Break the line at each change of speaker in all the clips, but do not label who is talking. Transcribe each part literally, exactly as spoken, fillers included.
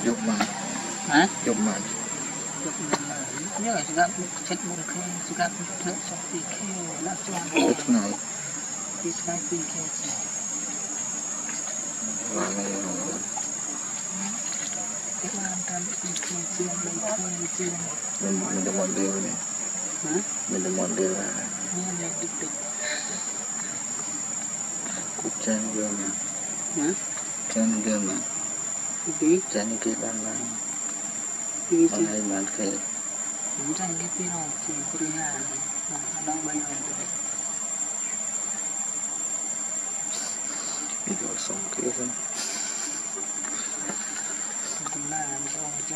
dục mà
hả
dục mà
dục mà nhớ là gặp chết một cái gặp nước trong phi kêu là cho
ít ngày
phi cái phi kêu
và ngày
cái làm tam phi kêu chiên lấy kêu chiên
mình mình được món điều này
hả
mình được món điều là
nghe này địch địch
cục chan gương
hả
chan gương mà
đi
chan cái ban là
đi
hôm nay mà cái
không tranh cái phi rồi chỉ phi hà nó đang bay rồi
bị đổ xong kia thôi
chúng ta làm cho trời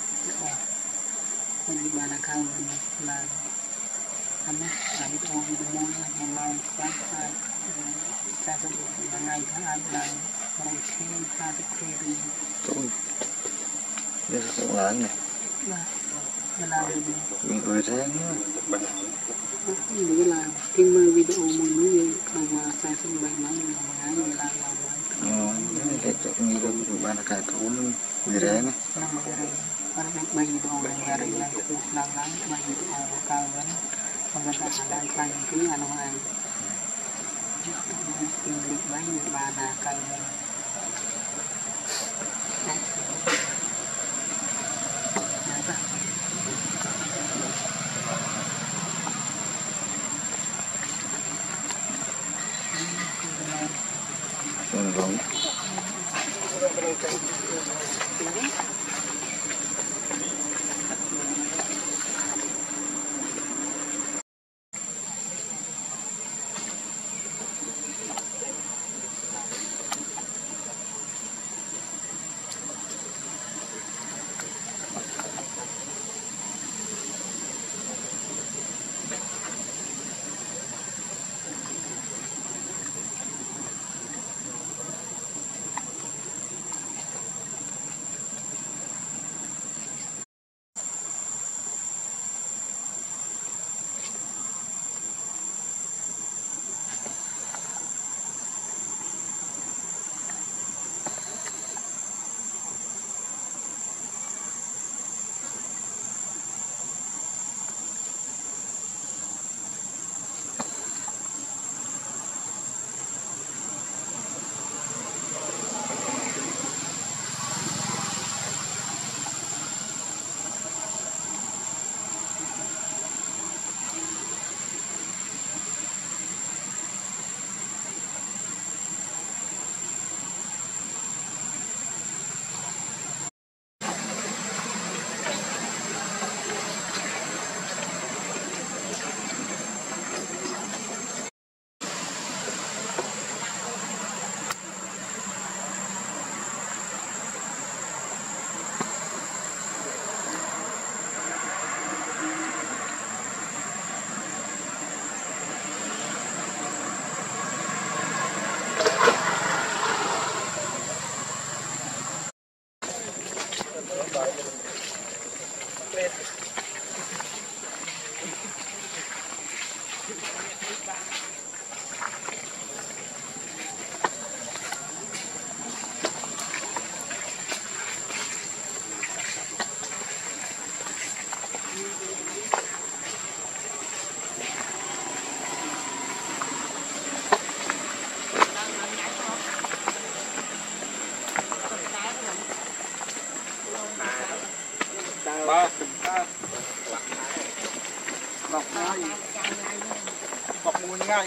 không đi bàn cao là anh ấy làm cái ô video môi mà mau quá ai cha sẽ là ngày thứ hai là ngày khi hai cái khi đi
tôi đây là cũng lớn này
là làm gì
mình cười thế
nghĩ là cái mơ video mình mới gì còn mà sai sót bài nói là ngày gì làm làm
ờ cái chỗ như đâu ban là cả thốn gì đấy này
năm cái này para bay video này là đây là cuộc làm lắng bay video cao vấn còn người ta đang xanh cứ là nó hay kinh lịch bấy nhiêu bà là cao vấn
còn giống ba bọc ngay bọc muôn ngay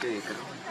kê cái